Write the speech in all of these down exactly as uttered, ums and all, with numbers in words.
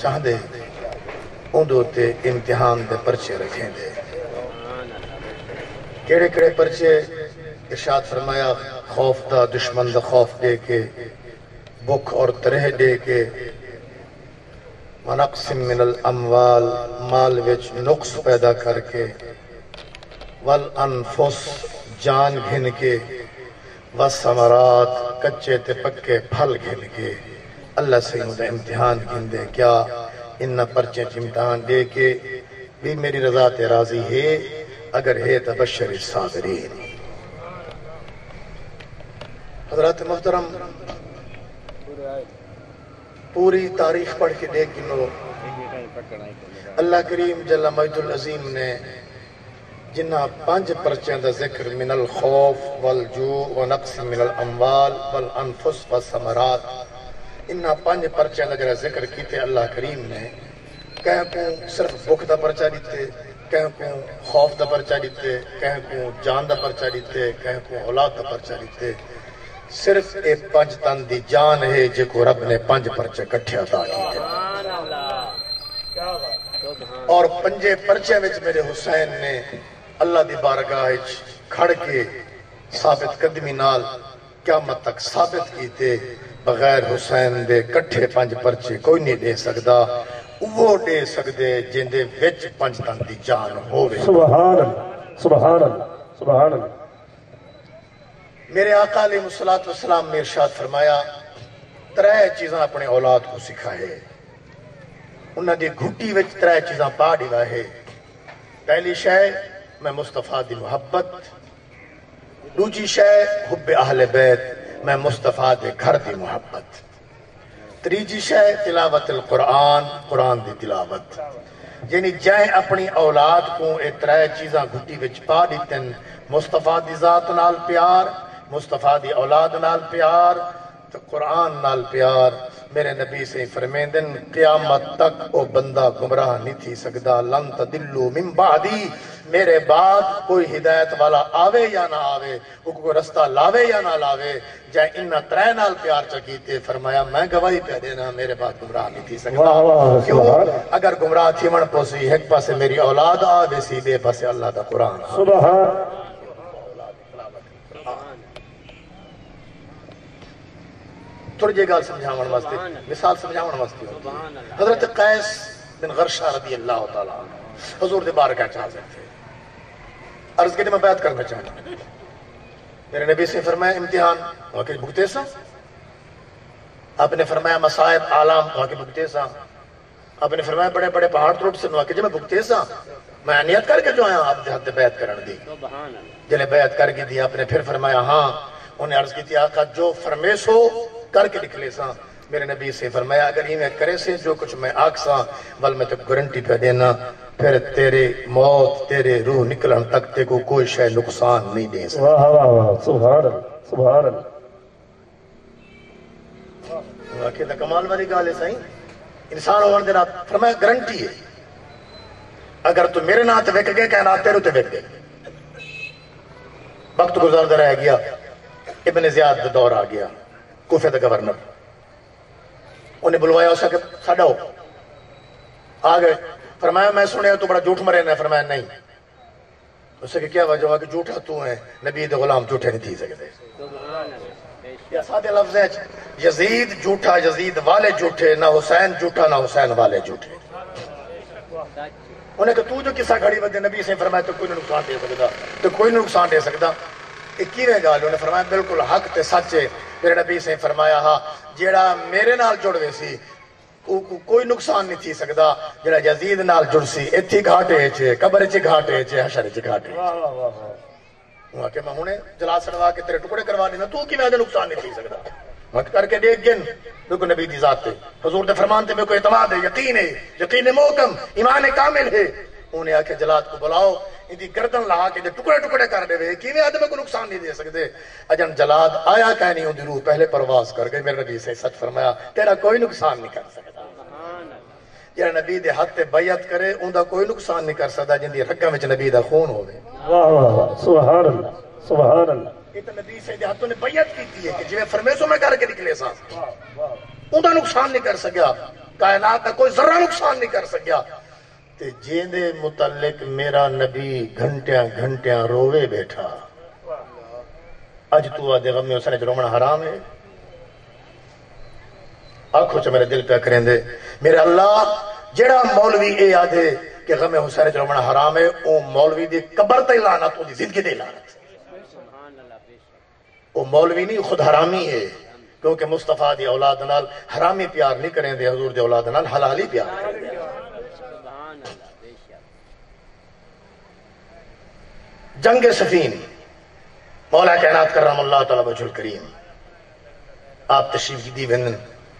چاہ دے اندو تے امتحان دے پرچے رکھیں دے کیڑے کیڑے پرچے ارشاد فرمایا خوف دا دشمن دا خوف دے کے بھوک اور ترہ دے کے ونقسم من الاموال مال وچ نقص پیدا کر کے والانفس جان گھن کے والثمرات کچے تے پکے پھل گھن کے اللہ سے مجھے امتحان گھن دے کیا انہا پرچے امتحان دے کے بھی میری رضا تے راضی ہے اگر ہے تبشر صابرین حضرات محترم پوری تاریخ پڑھ کے دیکھ لو اللہ کریم جل مجد العظیم نے جنہا پانچ پرچیں دا ذکر من الخوف والجوع ونقص من الاموال والانفس والثمرات انہا پانچ پرچیں دا جرہ ذکر کیتے اللہ کریم نے کہیں کو صرف بھوک دا پرچہ دیتے کہیں کو خوف دا پرچہ دیتے کہیں کو جان دا پرچہ دیتے کہیں کو اولاد دا پرچہ دیتے صرف ایک پانچ تن دی جان ہے جے کو رب نے پانچ پرچے کٹھے عطا کی اور پنجے پرچے وچ میرے حسین نے اللہ دی بارگاہ کھڑ کے ثابت قدمی نال قیامت تک ثابت کیتے بغیر حسین دے کٹھے پانچ پرچے کوئی نہیں دے سکدا وہ دے سکدے جن دے وچ پانچ تن دی جان ہووے سبحان اللہ سبحان اللہ سبحان اللہ میرے آقا علیہ السلام نے ارشاد فرمایا ترے چیزاں اپنے اولاد کو سکھائے انہاں دی گھٹی وچ ترے چیزاں پا دیوا ہے پہلی شے میں مصطفیٰ دی محبت دوجی شے حب اہل بیت میں مصطفیٰ دے گھر دی محبت تریجی شے تلاوت القرآن قرآن دی تلاوت یعنی جائیں اپنی اولاد کو اے ترے چیزاں گھٹی وچ پا دیتن مصطفیٰ دی ذات نال پیار مصطفیٰ دی اولاد نال پیار تو قرآن نال پیار میرے نبی سے فرمیندن قیامت تک او بندہ گمراہ نہیں تھی سکدا لن تدلو من بعدی میرے بعد کوئی ہدایت والا آوے یا نہ آوے وہ کوئی رستہ لاوے یا نہ لاوے جائے انہا ترے نال پیار چکیتے فرمایا میں گواہی پہ دینا میرے بعد گمراہ نہیں تھی سکدا کیوں اگر گمراہ تھی من پوسی ایک پاسے میری اولاد آوے سی بے پاسے اللہ دا قرآن سبحان تھوڑی جے گال سمجھاون واسطے مثال سمجھاون واسطے حضرت قیس بن غرشہ رضی اللہ تعالیٰ حضور دے بارکہ چاہتے تھے عرض کے لئے میں بیعت کرنا چاہتا ہوں میرے نبی سے فرمایا امتحان وہاں کے بھگتے سا آپ نے فرمایا مصائب عالم وہاں کے بھگتے سا آپ نے فرمایا بڑے بڑے پہاڑ تروٹ سے وہاں کے جب میں بھگتے سا میں نیت کر کے جو آیا آپ دے حد بیعت کرن دی جلے بیعت کر کے دی آپ نے پھر فرمایا ہاں انہیں عرض کی تھی آقا جو فرمیس ہو کر کے نکلے سا میرے نبی سے فرمایا اگر ہی میں کرے سے جو کچھ میں آگ سا بل میں تو گارنٹی پہ دینا پھر تیرے موت تیرے روح نکلن تک تے کو کوئی شے نقصان نہیں دے سکتا واہ واہ واہ سبحان اللہ سبحان اللہ واقعی دا کمال والی گال ہے صحیح انسان ہونے دینا فرمایا گارنٹی ہے اگر تو میرے نات ویک گئے کہنا تیرے تے ویک گئے وقت گزار رہ گیا ابن زیاد دا دور آ گیا کوفے دا گورنر انہیں بلوایا اسا کہ ساڑھا ہو آگئے فرمایا میں سنے تو بڑا جھوٹ مرے نے فرمایا نہیں اسے کہ کیا وجہ ہوا کہ جھوٹا تو ہے نبی دے غلام جھوٹے نہیں تھی سکتے یا سادے لفظ ہے یزید جھوٹا یزید والے جھوٹے نہ حسین جھوٹا نہ حسین والے جھوٹے انہیں کہ تو جو قصہ کھڑی ودے نبی سے فرمایا تو کوئی نقصان دے سکتا تو کوئی نقصان دے سکتا اکیویں گال انہیں فرمایا بالکل حق تے سچے میرے نبی سے فرمایا ہاں جیڑا میرے نال جڑوے سی کوئی نقصان نہیں تھی سکدا جیڑا یزید نال جڑ سی ایتھی گھاٹے چھے قبر چھے گھاٹے چھے حشر چھے گھاٹے وہاں کہ میں ہونے جلا سڑوا کے تیرے ٹکڑے کروا دینا تو کی میں دے نقصان نہیں تھی سکدا وقت کر کے دیکھ گن بالکل نبی دی ذات تے حضور دے فرمان تے میں کوئی اعتماد ہے یقین ہے یقین محکم ایمان کامل ہے انہیں آکے جلات کو بلاؤ ان دی گردن لہا کے ٹکڑے ٹکڑے کر دے وے کیویں آدمی کو نقصان نہیں دے سکتے اجن جلاد آیا کہ نہیں ہوندی روح پہلے پرواز کر گئے میرے نبی سے سچ فرمایا تیرا کوئی نقصان نہیں کر سکتا جڑا نبی دے ہاتھ تے بیعت کرے اوندا کوئی نقصان نہیں کر سکدا جن دی رگاں وچ نبی دا خون ہوے واہ واہ واہ سبحان اللہ سبحان اللہ یہ تو نبی سے دے ہاتھوں نے بیعت کیتی ہے کہ جویں فرمیسو میں کر کے نکلے سا اوندا نقصان نہیں کر سکیا کائنات کا کوئی ذرہ نقصان نہیں کر سکیا تے جیندے متعلق میرا نبی گھنٹیاں گھنٹیاں روے بیٹھا اج تو آدھے غم میں حسین چ رومنا حرام ہے آنکھوں چ میرے دل پہ کریں دے میرے اللہ جڑا مولوی اے آدھے کہ غم حسین چ رومنا حرام ہے او مولوی دی قبر تے لعنت او دی زندگی تے لعنت او مولوی نہیں خود حرامی ہے کیونکہ مصطفیٰ دی اولاد نال حرامی پیار نہیں کریں دے حضور دی اولاد نال حلالی پیار کریں دے جنگ صفین مولا کائنات کرم اللہ تعالی وجہ الکریم آپ تشریف دی وندن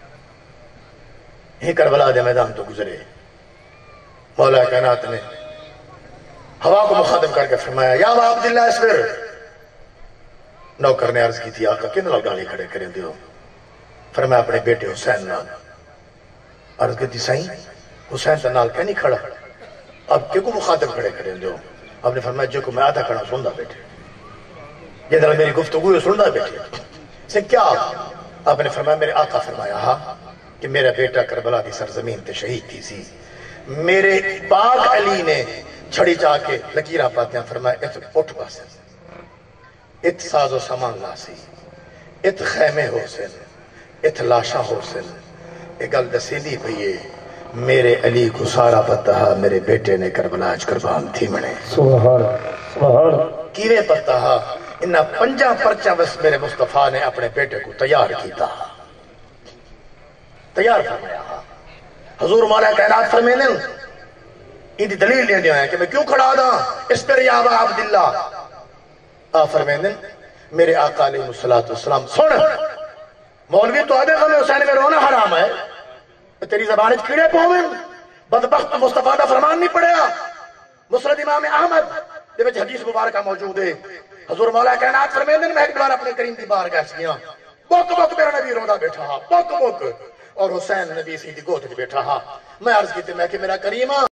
ہی کربلا دے میدان تو گزرے مولا کائنات نے ہوا کو مخاطب کر کے فرمایا یا ابا عبداللہ اسبر نوکر نے عرض کی تھی آقا کن لال گالی کھڑے کریں دیو فرمایا اپنے بیٹے حسین نال عرض کی تھی سائیں حسین تا نال کیا نہیں کھڑا اب کیوں کو مخاطب کھڑے کریں دیو آپ نے فرمایا جو کو میں آدھا کھڑا سندا بیٹھے یہ طرح میری گفتگو سندا بیٹھے سے کیا آپ نے فرمایا میرے آقا فرمایا ہاں کہ میرا بیٹا کربلا دی سرزمین تے شہید تھی سی میرے پاک علی نے چھڑی چاہ کے لکیرہ پاتے ہیں فرمایا ات اٹھ پاسے ات ساز و سامان لاسی ات خیمے ہو سن ات لاشا ہو سن ایک گل دسیدی پئیے میرے علی کو سارا پتہ میرے بیٹے نے کربلا اج قربان تھی منے سبحان سبحان کیویں پتہ انہا پنجا پرچہ بس میرے مصطفیٰ نے اپنے بیٹے کو تیار کیتا تیار فرمایا حضور مولا کائنات فرمینے ان دی دلیل دے دیا ہے کہ میں کیوں کھڑا دا اس پر یا ابا عبداللہ آ فرمینے میرے آقا علیہ السلام سن مولوی تو آدھے غم حسین میں رونا حرام ہے تیری زبان اچھ کیڑے پومن بدبخت مصطفیٰ دا فرمان نہیں پڑیا مسند امام احمد دے وچ حدیث مبارکہ موجود ہے حضور مولا کائنات فرمینے میں ایک بار اپنے کریم دی بار گیس گیا بک بک میرا نبی رونا بیٹھا ہا بک بک اور حسین نبی سیدھی گوت بیٹھا ہا میں عرض کی تھی میں کہ میرا کریمہ